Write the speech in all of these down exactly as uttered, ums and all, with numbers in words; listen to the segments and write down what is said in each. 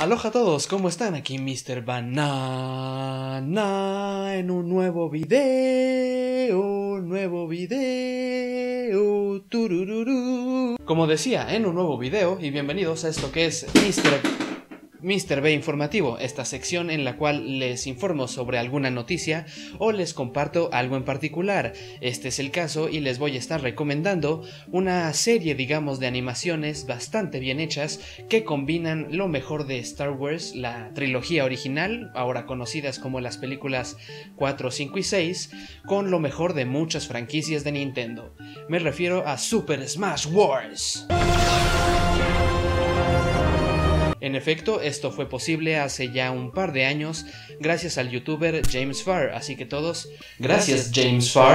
Aloha a todos, ¿cómo están? Aquí mister Banana en un nuevo video, un nuevo video, turururú. Como decía, en un nuevo video, y bienvenidos a esto que es mister mister B Informativo, esta sección en la cual les informo sobre alguna noticia o les comparto algo en particular. Este es el caso y les voy a estar recomendando una serie, digamos, de animaciones bastante bien hechas que combinan lo mejor de Star Wars, la trilogía original, ahora conocidas como las películas cuatro, cinco y seis, con lo mejor de muchas franquicias de Nintendo. Me refiero a Super Smash Wars. En efecto, esto fue posible hace ya un par de años gracias al youtuber James Farr, así que todos, gracias James Farr.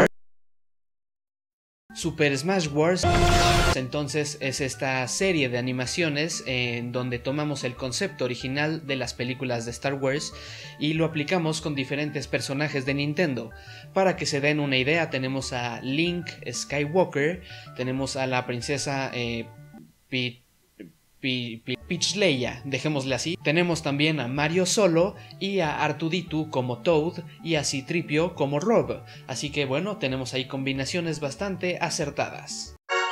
Super Smash Wars entonces es esta serie de animaciones en donde tomamos el concepto original de las películas de Star Wars y lo aplicamos con diferentes personajes de Nintendo. Para que se den una idea, tenemos a Link Skywalker, tenemos a la princesa eh, Peach Peach Leia, dejémosle así. Tenemos también a Mario Solo y a R dos D dos como Toad y a C tres P O como Rob. Así que bueno, tenemos ahí combinaciones bastante acertadas.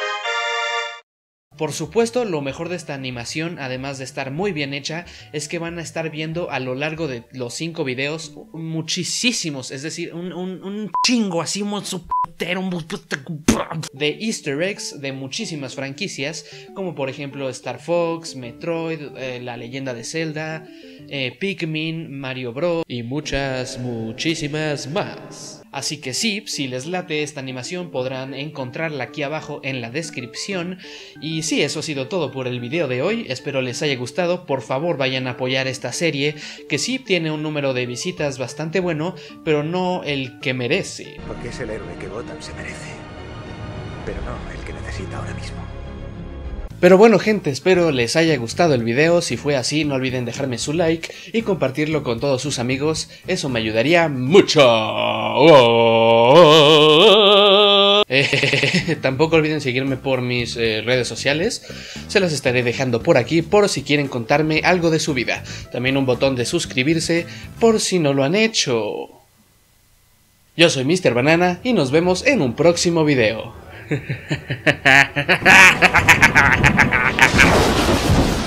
Por supuesto, lo mejor de esta animación, además de estar muy bien hecha, es que van a estar viendo a lo largo de los cinco videos muchísimos, es decir, un, un, un chingo así, un de easter eggs de muchísimas franquicias, como por ejemplo Star Fox, Metroid, eh, La Leyenda de Zelda, eh, Pikmin, Mario Bros. Y muchas, muchísimas más. Así que sí, si les late esta animación podrán encontrarla aquí abajo en la descripción. Y sí, eso ha sido todo por el video de hoy, espero les haya gustado. Por favor vayan a apoyar esta serie, que sí tiene un número de visitas bastante bueno, pero no el que merece. Porque es el héroe que Gotham se merece, pero no el que necesita ahora mismo. Pero bueno gente, espero les haya gustado el video. Si fue así, no olviden dejarme su like y compartirlo con todos sus amigos, eso me ayudaría mucho. Eh, tampoco olviden seguirme por mis eh, redes sociales, se las estaré dejando por aquí por si quieren contarme algo de su vida. También un botón de suscribirse por si no lo han hecho. Yo soy mister Banana y nos vemos en un próximo video.